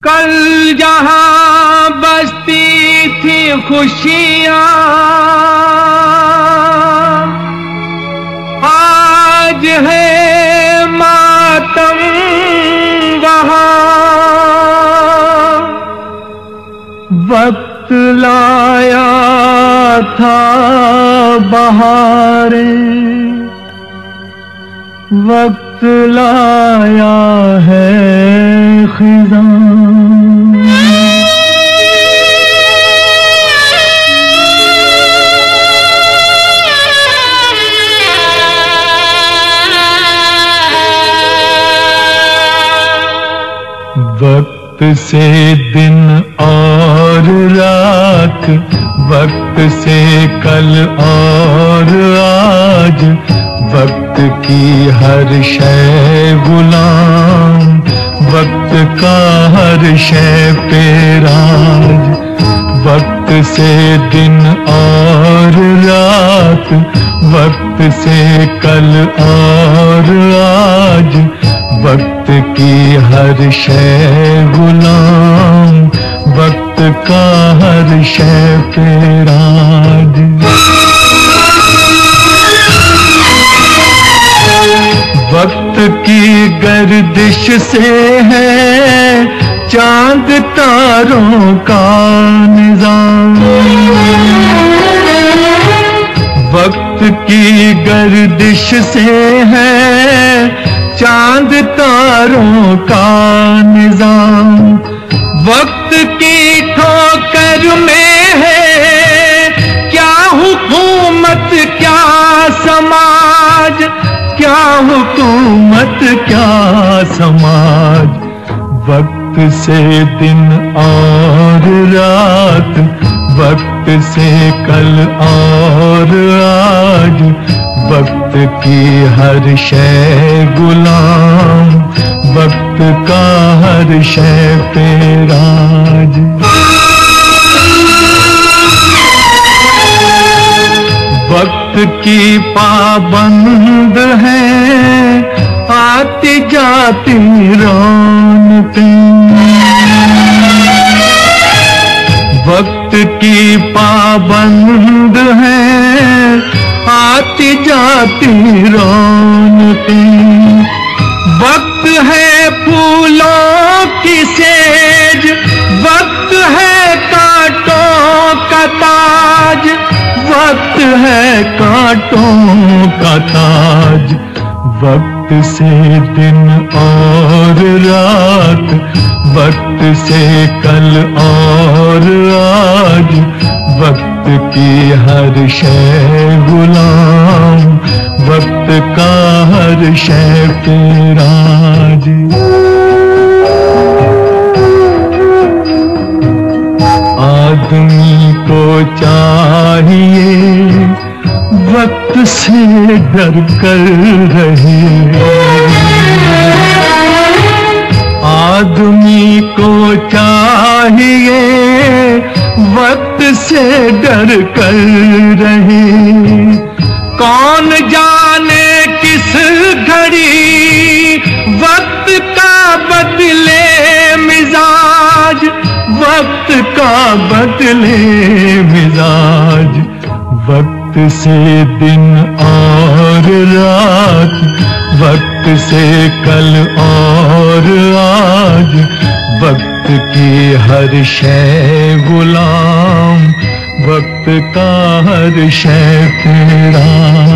कल जहां बसती थी खुशियां, आज है मातम वहां। वक्त लाया था बहारें, वक्त लाया है खिज़ां। वक्त से दिन और रात, वक्त से कल और आज, वक्त की हर शय गुलाम, वक्त का हर शय पे राज। वक्त से दिन और रात, वक्त से कल और आज, वक्त की हर शय गुलाम, वक्त का हर शय पे राज। वक्त की गर्दिश से है चांद तारों का निजाम। वक्त की गर्दिश से है चांद तारों का निजाम। वक्त की ठोकर में है क्या हुकूमत क्या समाज, क्या हुकूमत क्या समाज। वक्त से दिन और रात, वक्त से कल और आज, वक्त की हर शय गुलाम, वक्त का हर शय पे राज। वक्त की पाबंद है आती जाती रौनकें। वक्त की पाबंद है आती जाती रौनकें। वक्त है फूलों की सेज, वक्त है कांटों का ताज, वक्त है कांटों का ताज। वक्त से दिन और रात, वक्त से कल और आज, वक्त की हर शय गुलाम, वक्त का हर शय पे राज। आदमी को चाहिए वक्त से डर कर रहे। आदमी को चाहिए वक्त से डर कर रहे। कौन जाने किस घड़ी वक्त का बदले मिजाज, वक्त का बदले मिजाज। वक्त से दिन और रात, वक्त से कल और आज, वक्त की हर शय गुलाम, वक्त का हर शय पे राज।